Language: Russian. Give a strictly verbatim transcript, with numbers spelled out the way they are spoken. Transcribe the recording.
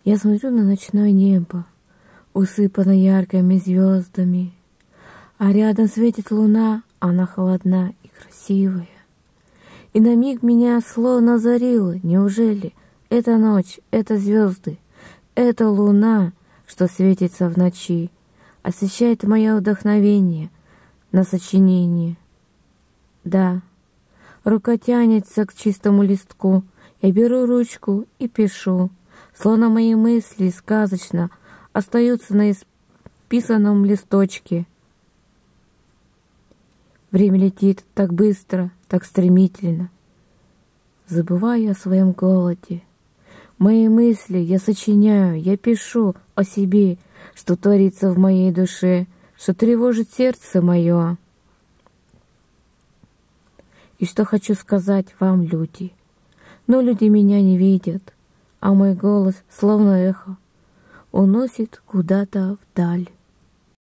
Я смотрю на ночное небо, усыпано яркими звездами, а рядом светит луна, она холодна и красивая. И на миг меня словно озарило, неужели это ночь, это звезды, это луна, что светится в ночи, освещает мое вдохновение на сочинение. Да, рука тянется к чистому листку, я беру ручку и пишу, словно мои мысли сказочно остаются на исписанном листочке. Время летит так быстро, так стремительно. Забываю о своем голоде. Мои мысли я сочиняю, я пишу о себе, что творится в моей душе, что тревожит сердце мое. И что хочу сказать вам, люди. Но люди меня не видят, а мой голос, словно эхо, уносит куда-то вдаль.